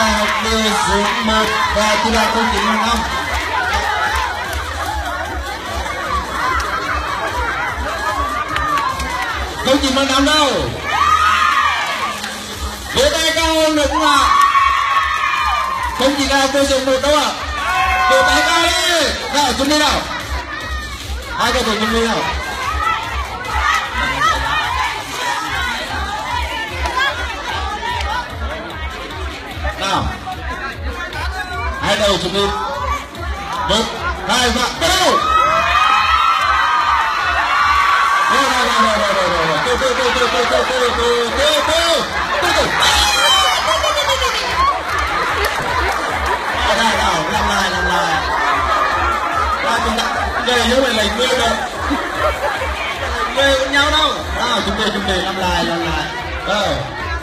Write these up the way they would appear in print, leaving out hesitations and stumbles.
Đại học điều dưỡng 1 và chi đoàn 0915. Không chỉ mang năm đâu. Vỗ tay cao hơn được không ạ? Không chỉ là cô dùng một đâu ạ. Vỗ tay cao đi. Nào, chuẩn bị nào. Hai cầu thủ chuẩn bị nào. Nào. Hai đầu chuẩn bị. 1, 2 và bắt đầu. Làm lại ra chúng ta về như vậy lấy mưa rồi về với nhau đâu. Nào chuẩn bị làm lại rồi.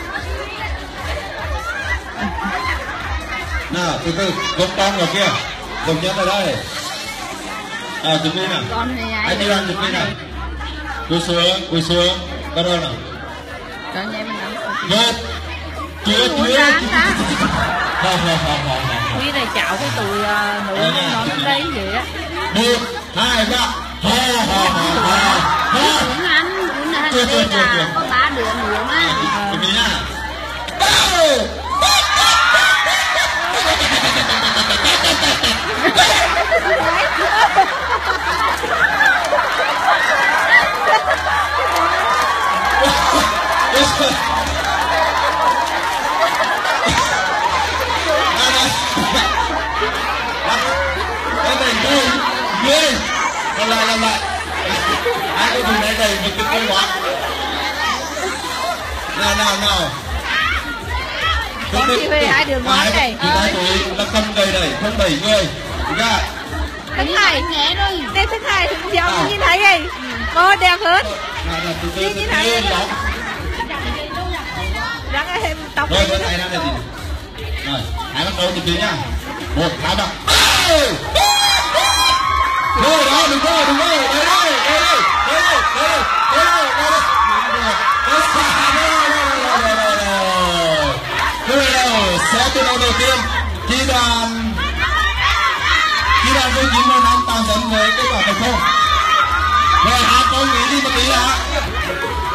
Nào từ từ gục con ở kia, gục nhất ở đây. Chuẩn bị nào, anh đi ăn chuẩn bị nào. Cúi xuống, bắt đầu nào. Một, chưa. Quý này chạo cái tụi nữ nó lấy vậy á. 1, 2, 3. Cũng anh đây là có 3 đứa nữa á. Chuẩn bị nha. Làm lại. Ai có dùng đây một cái câu hóa. Nào. Con chỉ huy hai đường ngón này. Hai tụi là cầm cây này, không 7 người. Ra. Thứ hai nhẹ rồi. Đây thứ hai giống như thấy đi. Cô đẹp hơn. Như thấy đó. Rắc em tóc đi. Rồi, tay ra đây gì. Rồi, hãy bắt đầu từ từ nha. 1, 2, 3. Rồi đó, đừng rồi. Đây. Sẽ từ đầu tiên chi đoàn 0915 tạm dẫn với kết quả thành công. Rồi, hai câu nghĩ đi một tí hả?